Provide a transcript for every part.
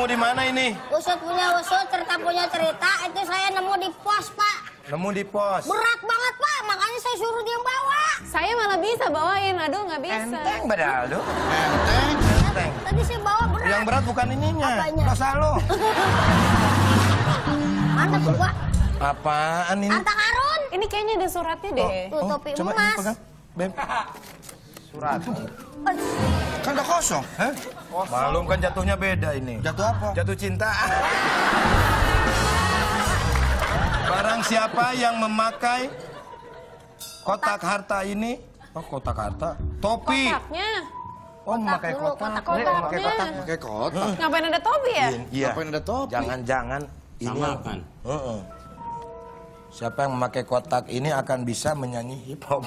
di mana ini? Usut punya usut, cerita punya cerita. Itu saya nemu di pos, Pak. Nemu di pos. Berat banget, Pak. Makanya saya suruh dia bawa. Saya malah bisa bawain. Aduh, nggak bisa. Enteng badal, Aldo. Enteng. Tadi saya bawa berat. Yang berat bukan ininya. Apanya? Dosa lo. Mana sih, Pak? Apaan ini? Harta karun. Ini kayaknya ada suratnya deh. Tuh, topi coba ini emas. pegang. Beb. Surat. Kan udah kosong. Hah? Malum kan jatuhnya beda ini. Jatuh apa? Jatuh cinta. Barang siapa yang memakai kotak harta ini, oh kotak harta, topi. Kotaknya. Oh memakai dulu, kotak. kotak. Pakai kotak, pakai kotak. Ngapain ada topi ya? Iya. Ngapain ada topi? Jangan-jangan ini. Samakan. Siapa yang memakai kotak ini akan bisa menyanyi hip hop.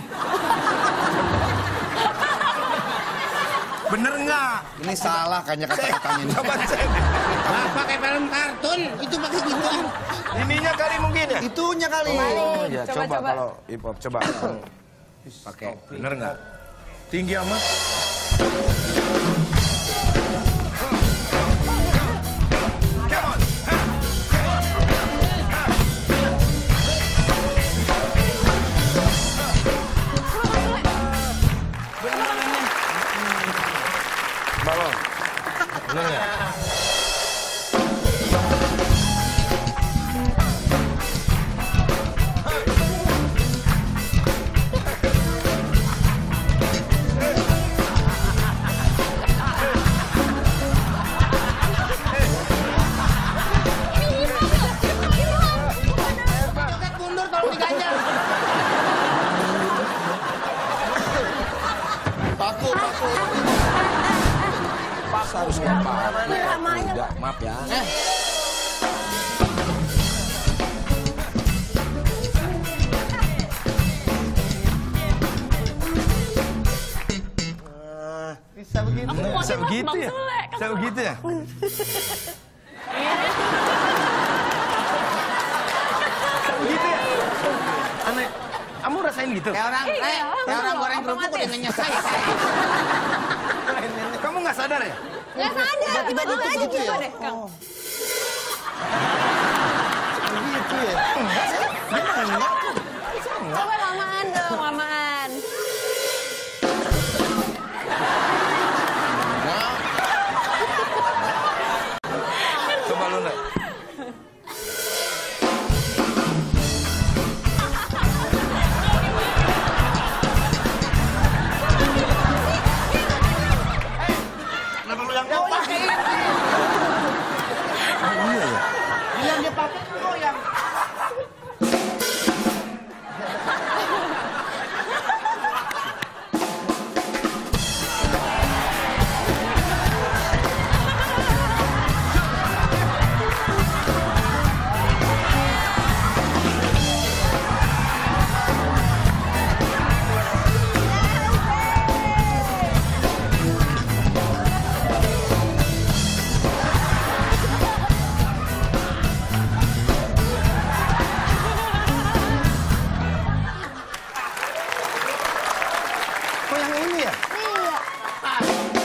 Bener nggak? Ini salah kayaknya kata-katanya ini. Coba cek. Pakai film kartun, itu pakai gituan. Ininya kali mungkin ya? Itunya kali. Oh, ya, Coba, coba coba. kalau hip hop coba. Pakai. Bener nggak? Tinggi amat. Balon. Bener nggak? Mundur tolong diganjal. Paku. Harus ngomong. Namanya, Udah, maaf ya. Bisa begitu. Bisa begitu ya? Bisa begitu ya? Bisa begitu ya? Aneh, kamu rasain gitu? Kayak orang goreng kerupuk udah ngenyesai. Kamu nggak sadar ya? Nggak sadar. Tiba-tiba Coba gitu aja, gitu ya? coba deh, Kang. Begitu ya. Coba lamaan dong, lamaan. Coba lu nak. Kenapa lu yang pakai? Iya ya. Yang dia pakai goyang. Kok yang ini ya? iya.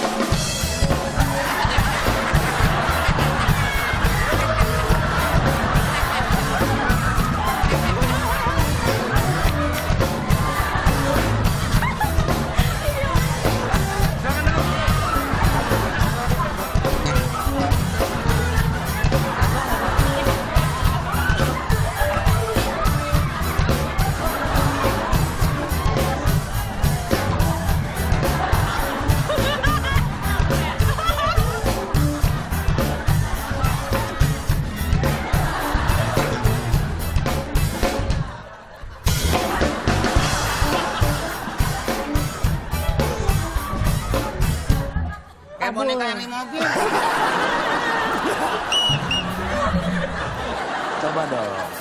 Kayak boneka yang di mobil. Coba dong.